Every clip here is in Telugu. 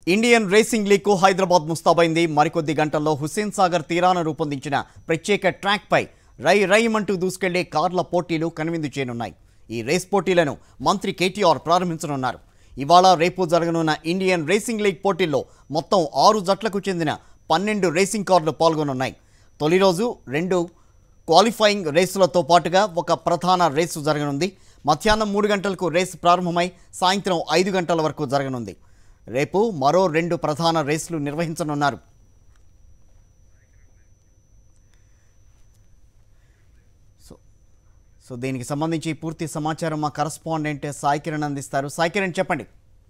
ఇండియన్ రేసింగ్ లీగ్ కు హైదరాబాద్ ముస్తాబైంది. మరికొద్ది గంటల్లో హుస్సేన్ సాగర్ తీరాన రూపొందించిన ప్రత్యేక ట్రాక్ పై రై రైమంటూ దూసుకెళ్లే కార్ల పోటీలు కనువిందు చేయనున్నాయి. ఈ రేస్ పోటీలను మంత్రి KTR ప్రారంభించనున్నారు. ఇవాళ రేపు జరగనున్న ఇండియన్ రేసింగ్ లీగ్ పోటీల్లో మొత్తం 6 జట్లకు చెందిన 12 రేసింగ్ కార్లు పాల్గొనున్నాయి. తొలి రోజు 2 క్వాలిఫైయింగ్ రేసులతో పాటుగా ఒక ప్రధాన రేసు జరగనుంది. మధ్యాహ్నం 3 గంటలకు రేసు ప్రారంభమై సాయంత్రం 5 గంటల వరకు జరగనుంది. రేపు మరో 2 ప్రధాన రేసులు నిర్వహించనున్నారు. సో దీనికి సంబంధించి పూర్తి సమాచారం మా కరెస్పాండెంట్ సాయి కిరణ్ అందిస్తారు. సాయి కిరణ్, చెప్పండి.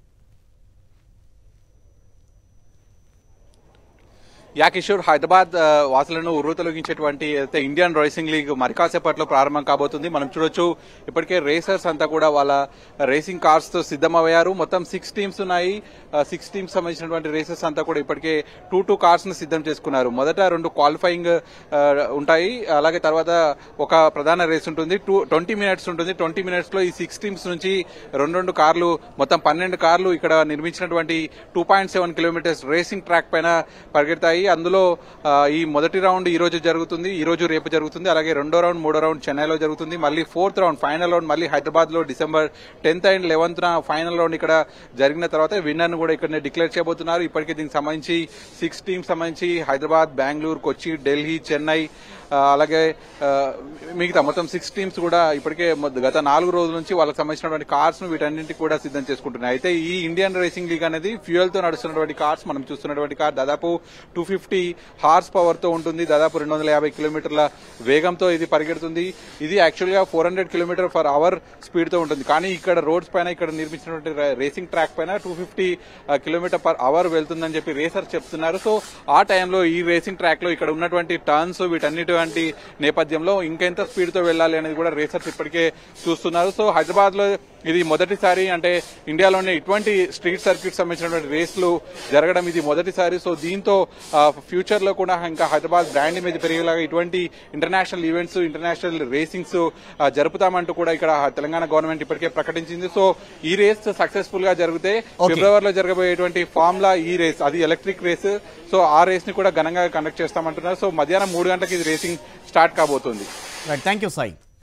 యా కిషోర్, హైదరాబాద్ వాసులను ఉర్రూతలొగించేటువంటి ఇండియన్ రేసింగ్ లీగ్ మరి కాసేపట్లో ప్రారంభం కాబోతుంది. మనం చూడొచ్చు, ఇప్పటికే రేసర్స్ అంతా కూడా వాళ్ళ రేసింగ్ కార్స్ తో సిద్ధమయ్యారు. మొత్తం 6 టీమ్స్ ఉన్నాయి. 6 టీమ్స్ సంబంధించినటువంటి రేసర్స్ అంతా కూడా ఇప్పటికే 2 కార్స్ ను సిద్ధం చేసుకున్నారు. మొదట 2 క్వాలిఫైయింగ్ ఉంటాయి, అలాగే తర్వాత ఒక ప్రధాన రేస్ ఉంటుంది. 20 మినిట్స్ ఉంటుంది. 20 మినిట్స్ లో ఈ 6 టీమ్స్ నుంచి 2 కార్లు, మొత్తం 12 కార్లు ఇక్కడ నిర్మించినటువంటి 2.7 కిలోమీటర్స్ రేసింగ్ ట్రాక్ పైన పరిగెడతాయి. అందులో ఈ మొదటి రౌండ్ ఈ రోజు జరుగుతుంది, ఈ రోజు రేపు జరుగుతుంది. అలాగే 2వ రౌండ్ 3వ రౌండ్ చెన్నైలో జరుగుతుంది. మళ్ళీ 4th రౌండ్ ఫైనల్ రౌండ్ మళ్ళీ హైదరాబాద్ లో December 10th and 11th final round ఇక్కడ జరిగిన తర్వాత విన్నర్ ను కూడా ఇక్కడ డిక్లేర్ చేయబోతున్నారు. ఇప్పటికే దీనికి సంబంధించి 6 టీమ్స్ సంబంధించి హైదరాబాద్, బెంగళూరు, కొచ్చి, ఢిల్లీ, చెన్నై, అలాగే మిగతా మొత్తం 6 టీమ్స్ కూడా ఇప్పటికే గత 4 రోజుల నుంచి వాళ్ళకి సంబంధించినటువంటి కార్స్ ను వీటన్నింటికి కూడా సిద్ధం చేసుకుంటున్నాయి. అయితే ఈ ఇండియన్ రేసింగ్ లీగ్ అనేది ఫ్యూయల్ తో నడుస్తున్నటువంటి కార్స్. మనం చూస్తున్నటువంటి కార్ దాదాపు 250 హార్స్ పవర్ తో ఉంటుంది. దాదాపు 250 కిలోమీటర్ల వేగంతో ఇది పరిగెడుతుంది. ఇది యాక్చువల్ గా 400 కిలోమీటర్ పర్ అవర్ స్పీడ్ తో ఉంటుంది. కానీ ఇక్కడ రోడ్స్ పైన, ఇక్కడ నిర్మించినటువంటి రేసింగ్ ట్రాక్ పైన 250 కిలోమీటర్ పర్ అవర్ వెళ్తుందని చెప్పి రేసర్ చెప్తున్నారు. సో ఆ టైంలో ఈ రేసింగ్ ట్రాక్ లో ఇక్కడ ఉన్నటువంటి టర్న్స్ వీటన్నిటి నేపథ్యంలో ఇంకెంత స్పీడ్ తో వెళ్లాలి అనేది కూడా రేసర్స్ ఇప్పటికే చూస్తున్నారు. సో హైదరాబాద్ లో ఇది మొదటిసారి, అంటే ఇండియాలోనే ఇటువంటి స్ట్రీట్ సర్క్యూట్ సంబంధించినటువంటి రేసులు జరగడం ఇది మొదటిసారి. సో దీంతో ఫ్యూచర్ లో కూడా ఇంకా హైదరాబాద్ బ్రాండ్ ఇమేజ్ పెరిగేలాగా ఇటువంటి ఇంటర్నేషనల్ ఈవెంట్స్, ఇంటర్నేషనల్ రేసింగ్స్ జరుపుతామంటూ కూడా ఇక్కడ తెలంగాణ గవర్నమెంట్ ఇప్పటికే ప్రకటించింది. సో ఈ రేస్ సక్సెస్ఫుల్ గా జరిగితే ఫిబ్రవరిలో జరగబోయేటువంటి ఫార్ములా ఈ రేస్, అది ఎలక్ట్రిక్ రేస్. సో ఆ రేస్ ని కూడా ఘనంగా కండక్ట్ చేస్తామంటున్నారు. సో మధ్యాహ్నం 3 గంటలకు ఇది రేసింగ్ స్టార్ట్ కాబోతుంది. Thank you Sai.